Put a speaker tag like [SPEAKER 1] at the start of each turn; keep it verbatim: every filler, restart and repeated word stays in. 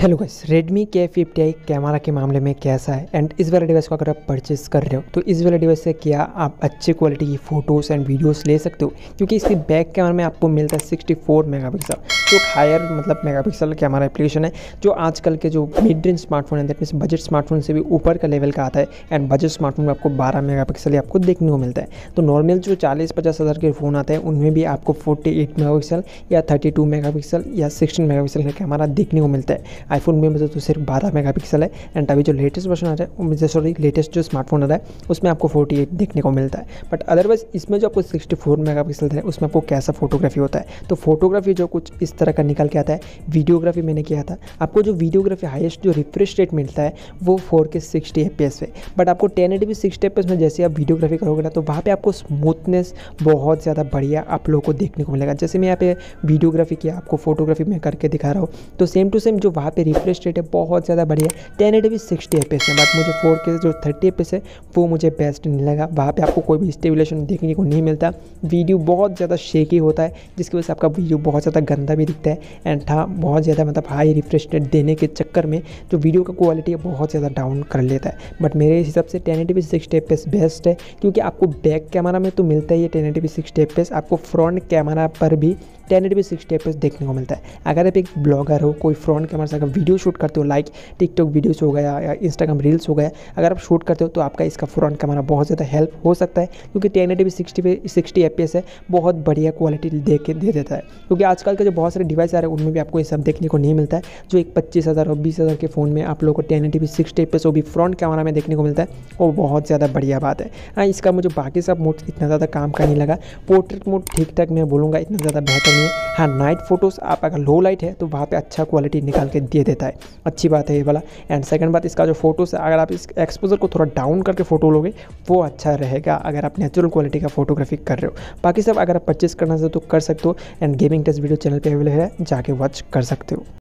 [SPEAKER 1] Hello guys, Redmi K fifty i camera के मामले में कैसा है एंड इस वाले डिवाइस को अगर आप परचेस कर रहे हो तो इस वाले डिवाइस से क्या आप अच्छी क्वालिटी की फ़ोटोज़ एंड वीडियोस ले सकते हो, क्योंकि इसकी बैक कैमरा में आपको मिलता है सिक्सटी फोर मेगापिक्सल, जो हायर मतलब मेगापिक्सल कैमरा एप्लीकेशन है, जो आजकल के जो मिड रेंज स्मार्टफोन है दैट मीन्स बजट स्मार्टफोन से भी ऊपर का लेवल का आता है। एंड बजट स्मार्टफोन में आपको बारह मेगापिक्सल ही आपको देखने को मिलता है। तो नॉर्मल जो चालीस पचास हज़ार के फ़ोन आते हैं उनमें भी आपको फोर्टी एट मेगापिक्सल या थर्टी टू मेगापिक्सल या सिक्सटीन मेगापिक्सल का कैमरा देखने को मिलता है। आईफोन में तो सिर्फ बारह मेगापिक्सल है एंड अभी जो लेटेस्ट वर्जन आ रहा है मुझे सॉरी लेटेस्ट जो स्मार्टफोन आ रहा है उसमें आपको फोर्टी एट देखने को मिलता है। बट अदरवाइज इसमें जो आपको सिक्सटी फोर मेगापिक्सल है उसमें आपको कैसा फोटोग्राफी होता है, तो फोटोग्राफी जो कुछ इस तरह का निकल के आता है। वीडियोग्राफी मैंने किया था, आपको जो वीडियोग्राफी हाईएस्ट जो रिफ्रेश रेट मिलता है वो four K sixty F P S है। बट आपको ten eighty P sixty F P S में जैसे आप वीडियोग्राफी करोगे ना तो वहाँ पे आपको स्मूथनेस बहुत ज़्यादा बढ़िया आप लोगों को देखने को मिलेगा। जैसे मैं यहाँ पे वीडियोग्राफी किया, आपको फोटोग्राफी में करके दिखा रहा हूँ, तो सेम टू सेम जो वहाँ पे रिफ्रेश रेट है बहुत ज़्यादा बढ़िया ten eighty P sixty F P S है। बट मुझे फोर के जो थर्टी एफ पी एस है वो मुझे बेस्ट नहीं लगा। वहाँ पे आपको कोई भी स्टेबुलेशन देखने को नहीं मिलता, वीडियो बहुत ज़्यादा शेकी होता है जिसकी वजह से आपका वीडियो बहुत ज़्यादा गंदा भी दिखता है। एंड था बहुत ज़्यादा मतलब हाई रिफ्रेश रेट देने के चक्कर में जो वीडियो का क्वालिटी है बहुत ज़्यादा डाउन कर लेता है। बट मेरे हिसाब से ten eighty P sixty F P S best है, क्योंकि आपको बैक कैमरा में तो मिलता ही है ten eighty P sixty F P S, आपको फ्रंट कैमरा पर भी ten eighty P sixty F P S देखने को मिलता है। अगर आप एक ब्लॉगर हो, कोई फ्रंट कैमरा से अगर वीडियो शूट करते हो, लाइक टिकटॉक वीडियोस हो गया या इंस्टाग्राम रील्स हो गया, अगर आप शूट करते हो तो आपका इसका फ्रंट कैमरा बहुत ज़्यादा हेल्प हो सकता है, क्योंकि टेन एटी पी सिक्सटी पे सिक्सटी एफ पी एस है बहुत बढ़िया क्वालिटी दे के दे देता है। क्योंकि आजकल के जो बहुत सारे डिवाइस आ रहे हैं उनमें भी आपको ये सब देखने को नहीं मिलता है। जो एक पच्चीस हज़ार और बीस हज़ार के फ़ोन में आप लोगों को ten eighty P sixty F P S वो भी फ्रंट कैमरा में देखने को मिलता है, वो बहुत ज़्यादा बढ़िया बात है। हाँ, इसका मुझे बाकी सब मोड इतना ज़्यादा काम का नहीं लगा। पोर्ट्रेट मोड ठीक ठाक मैं बोलूँगा, इतना ज़्यादा बेहतर नहीं है। हाँ, नाइट फोटोज़ आप अगर लो लाइट है तो वहाँ पे अच्छा क्वालिटी निकाल के दे देता है, अच्छी बात है ये वाला। एंड सेकंड बात, इसका जो फोटोज़ अगर आप इस एक्सपोजर को थोड़ा डाउन करके फ़ोटो लोगे वो अच्छा रहेगा अगर आप नेचुरल क्वालिटी का फोटोग्राफी कर रहे हो। बाकी सब अगर आप परचेस करना चाहते हो तो कर सकते हो। And gaming test video channel पे अवेलेबल है, जाके वॉच कर सकते हो।